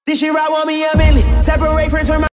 This shit right, want me a Bentley. Separate friends from my